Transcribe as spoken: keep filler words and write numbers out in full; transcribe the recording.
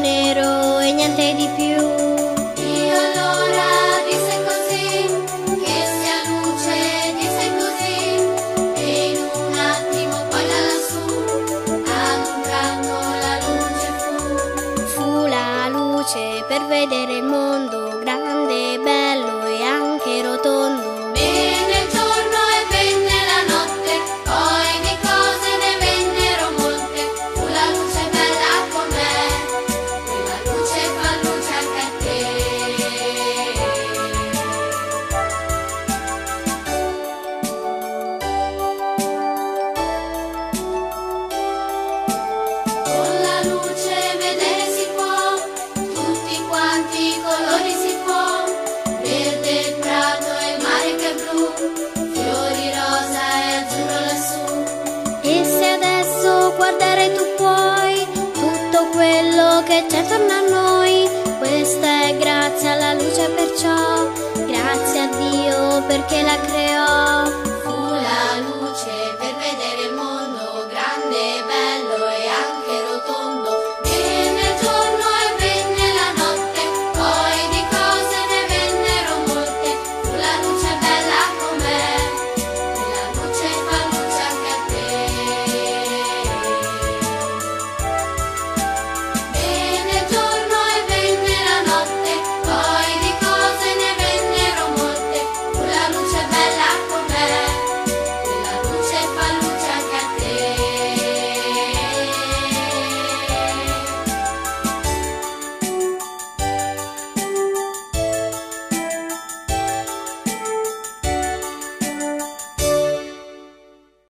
nero e niente di più. Dio allora disse così, che sia luce, disse così, e in un attimo poi da lassù, ad un tratto la luce fu. Fu la luce per vedere il mondo grande, bello e anche rotondo. Venne il giorno e venne la notte, poi di cose ne vennero molte. Fu la luce bella con me, quella luce fa luce anche a te. Con la luce vedere si può, tutti quanti i colori si può, verde il prato e il mare che è blu, fiori rosa e azzurro lassù. E se adesso guardare tu puoi tutto quello che c'è attorno a noi, questa è grazie alla luce, perciò grazie a Dio perché la creò. Fu la luce